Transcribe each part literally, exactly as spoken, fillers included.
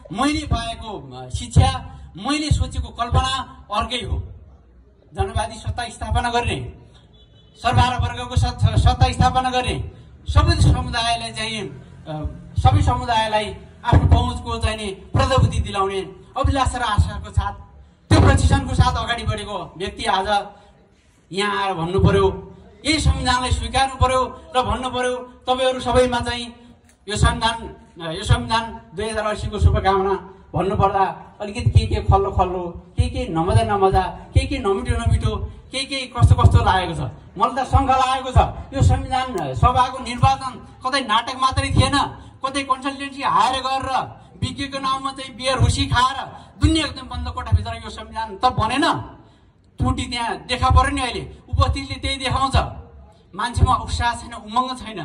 मैले पाएको शिक्षा, मैले सोचेको कल्पना अर्कै हो। जनवादी सत्ता स्थापना गर्ने, सर्वहारा वर्गको सत्ता स्थापना गर्ने, सबै समुदायलाई चाहिँ सबै समुदायलाई आफ्नो पहुँचको चाहिँ नि प्रजापति दिलाउने अभिलाषा र आशाको साथ, त्यो प्रशिक्षणको साथ अगाडि बढेको व्यक्ति आज यहाँ आएर भन्नु पर्यो, यही संविधानलाई स्वीकार्नु पर्यो र भन्नु पर्यो तपाईँहरू सबैमा चाहिँ यो संविधान यो संविधान दुई हजार अस्सीको शुभकामना भन्नुपर्दा अलिकति के के खल्लो खल्लो, के के नमजा नमजा, के के नमिठो नमिठो, के के कस्तो कस्तो लागेको छ। मलाई त शङ्का लागेको छ, यो संविधान सभाको निर्वाचन कतै नाटक मात्रै थिएन, कतै कन्सल्टेन्सी हायर गरेर विज्ञको नाममा चाहिँ बियर हुसी खाएर दुनियाँ एकदम बन्द कोठाभित्र यो संविधान त बनेन। त्रुटि त्यहाँ देखा पर्यो नि। अहिले उपस्थितिले त्यही देखाउँछ, मान्छेमा उत्साह छैन, उमङ्ग छैन।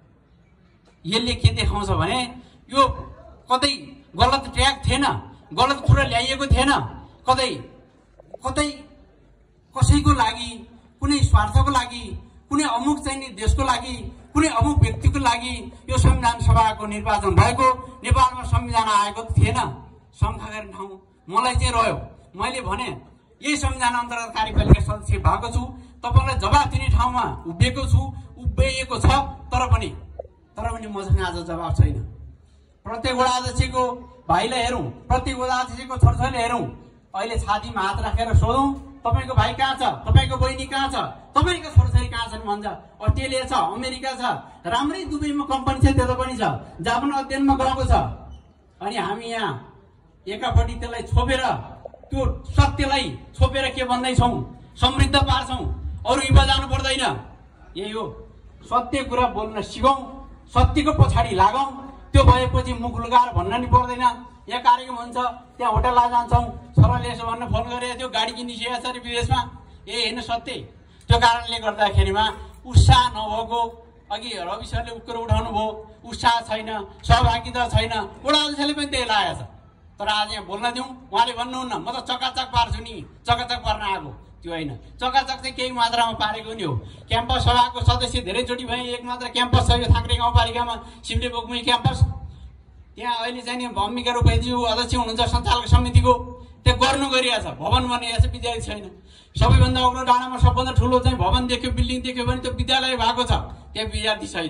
यसले के देखाउँछ भने यो कतै गलत ट्र्याक थिएन, गलत कुरा ल्याइएको थिएन, कतै कतै कसैको लागि, कुनै स्वार्थको लागि, कुनै अमुक चाहिँ नि देशको लागि, कुनै अमुक व्यक्तिको लागि यो संविधान सभाको निर्वाचन भएको, नेपालमा संविधान आएको थिएन। शङ्का गर्ने ठाउँ मलाई चाहिँ रह्यो। मैले भने यही संविधान अन्तर्गत कार्यपालिका सदस्य भएको छु, तपाईँलाई जवाब दिने ठाउँमा उभिएको छु, उभिएको छ, तर पनि तर पनि मसँग आज जवाब छैन। प्रत्येक वडा अध्यक्षको भाइलाई हेरौँ, प्रत्येक वडा अध्यक्षको छोरछोरीले हेरौँ, अहिले छातीमा हात राखेर सोधौँ तपाईँको भाइ कहाँ छ, तपाईँको बहिनी कहाँ छ, तपाईँको छोरछोरी कहाँ छन् भन्छ। अस्ट्रेलिया छ, अमेरिका छ, राम्रै दुबईमा कम्पनी छ, त्यता पनि छ, जापान अध्ययनमा गएको छ। अनि हामी यहाँ एकापट्टि त्यसलाई छोपेर, त्यो सत्यलाई छोपेर के भन्दैछौँ, समृद्ध पार्छौँ, अरू युवा जानु पर्दैन। यही हो, सत्य कुरा बोल्न सिकौँ, सत्यको पछाडि लागौँ। त्यो भएपछि मुख लुगाएर भन्न नि पर्दैन। यहाँ कार्यक्रम हुन्छ, त्यहाँ होटल जान्छौँ, छोराले यसो भन्न फोन गरेको थियो, गाडी किनिसकेको छ अरे विदेशमा, ए होइन सत्य। त्यो कारणले गर्दाखेरिमा उत्साह नभएको, अघि रवि सरले कुरो उठाउनु भयो, उत्साह छैन, सहभागिता छैन, वडा अध्यक्षले पनि त्यही लागेको छ। तर आज यहाँ बोल्न दिउँ, उहाँले भन्नुहुन्न म त चकाचक पार्छु नि, चकाचक पार्न आएको, त्यो होइन। चकाचक चाहिँ केही मात्रामा पारेको नि हो। क्याम्पस सभाको सदस्य धेरैचोटि भए, एक मात्र क्याम्पस छ यो थाङ्ग्रे गाउँपालिकामा, सिमलेबोकमै क्याम्पस। त्यहाँ अहिले चाहिँ नि भूमिका रूपैज्यू अध्यक्ष हुनुहुन्छ सञ्चालक समितिको, त्यो गर्नु गरिरहेछ, भवन बनिरहेछ, विद्यालय छैन। सबैभन्दा अग्लो डाँडामा सबभन्दा ठुलो चाहिँ भवन देख्यो, बिल्डिङ देख्यो भने त्यो विद्यालय भएको छ, त्यहाँ विद्यार्थी छैन।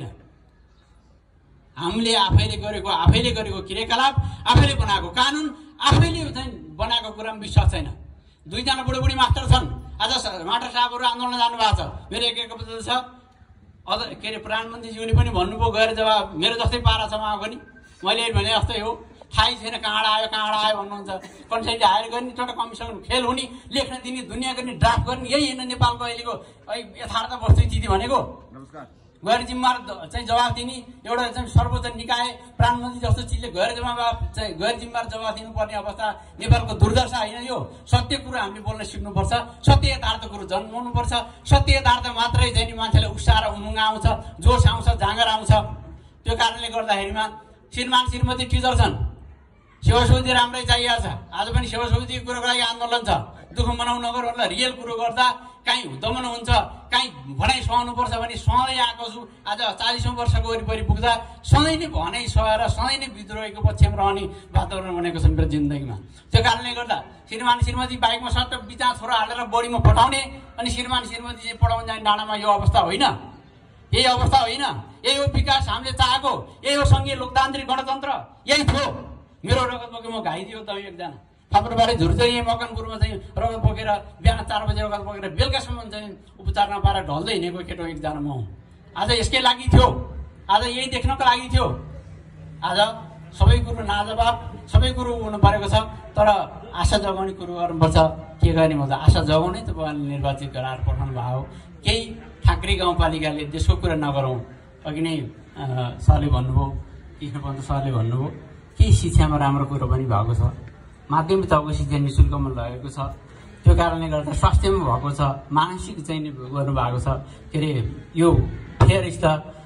हामीले आफैले गरेको आफैले गरेको क्रियाकलाप, आफैले बनाएको कानुन, आफैले चाहिँ बनाएको कुरामा विश्वास छैन। दुईजना बुढोबुढी मास्टर छन्, आज मास्टर साहबहरू आन्दोलन जानुभएको छ। मेरो एक एक बदल छ, अझ के अरे प्रधानमन्त्रीज्यूले पनि भन्नुभयो, गएर जवाब मेरो जस्तै पारा छ उहाँ पनि। मैले भने जस्तै हो, थाहै छैन कहाँबाट आयो कहाँबाट आयो भन्नुहुन्छ। कन्सेन्ट हायर गर्ने, एउटा कमिसन फेल हुने, लेख्न दिने, दुनियाँ गर्ने, ड्राफ्ट गर्ने, यही होइन नेपालको अहिलेको यथार्थ वस्तुस्थिति भनेको। गैर जिम्मेवार चाहिँ जवाब दिने एउटा चाहिँ सर्वोच्च निकाय प्रधानमन्त्री जस्तो चिजले गैर जिम्मेवार चाहिँ गैर जिम्मेवार जवाब दिनुपर्ने अवस्था नेपालको दुर्दशा होइन यो। सत्य कुरो हामीले बोल्न सिक्नुपर्छ, सत्य यथार्थ कुरो जन्माउनुपर्छ। सत्य यथार्थ मात्रै चाहिँ मान्छेलाई उत्साह र उमङ्ग आउँछ, जोस आउँछ, जाँगर आउँछ। त्यो कारणले गर्दाखेरिमा श्रीमान श्रीमती टिचर छन्, सेवा सुविधा राम्रै चाहिएको छ। आज पनि सेवा सुविधाको कुरोको लागि आन्दोलन छ। दुःख मनाउनु नगर्नु होला, रियल कुरो गर्दा काहीँ दमन हुन्छ, काहीँ भनाइ सहनुपर्छ भने सहँदै आएको छु। आज चालिसौँ वर्षको वरिपरि पुग्दा सधैँ नै भनाइ सहेर सधैँ नै विद्रोहीको पक्षमा रहने वातावरण बनेको छ मेरो जिन्दगीमा। त्यो कारणले गर्दा श्रीमान श्रीमती बाइकमा सट्ट बिचा छोरा हालेर बढीमा पठाउने अनि श्रीमान श्रीमती चाहिँ पढाउन जाने डाँडामा यो अवस्था होइन, यही अवस्था होइन। यही हो विकास हामीले चाहेको, यही हो सङ्घीय लोकतान्त्रिक गणतन्त्र, यही थियो। मेरो रगत बोके म घाइदियो त एकजना फापरबारी झुर्दै यहीँ मकनपुरमा चाहिँ रगत बोकेर बिहान चार बजे रगत बोकेर बेलुकासम्म चाहिँ उपचार नपाएर ढल्दै हिँडेको केटो एकजना म हुँ। आज यसकै लागि थियो, आज यही देख्नको लागि थियो। आज सबै कुरो नाजवाब, सबै कुरो हुनु परेको छ, तर आशा जगाउने कुरो गर्नुपर्छ। के गर्ने भन्छ, आशा जगाउनै तपाईँले निर्वाचित गराएर पठाउनु भएको हो। केही ठाक्रे गाउँपालिकाले त्यसको कुरा नगरौँ। अघि नै सरले भन्नुभयो, कृष्णपन्त सरले भन्नुभयो, केही शिक्षामा राम्रो कुरो पनि भएको छ। माध्यमिक तहको शिक्षा नि शुल्कमा लगेको छ। त्यो कारणले गर्दा स्वास्थ्यमा भएको छ, मानसिक चाहिँ गर्नुभएको छ। के अरे यो फेयर त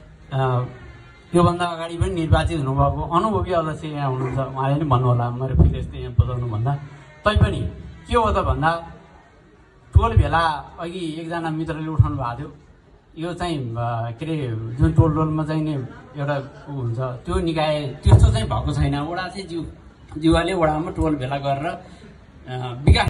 योभन्दा अगाडि पनि निर्वाचित हुनुभएको अनुभवी अध्यक्ष यहाँ हुनुहुन्छ, उहाँले पनि भन्नुहोला मेरो फेरि यस्तै यहाँ बजाउनुभन्दा। तैपनि के हो त भन्दा टोल भेला अघि एकजना मित्रले उठाउनु भएको थियो, यो चाहिँ के अरे जुन टोल टोलमा चाहिँ नि एउटा ऊ हुन्छ त्यो निकाय त्यस्तो चाहिँ भएको छैन। वडा चाहिँ जिउ जीवाले वडामा टोल भेला गरेर विकास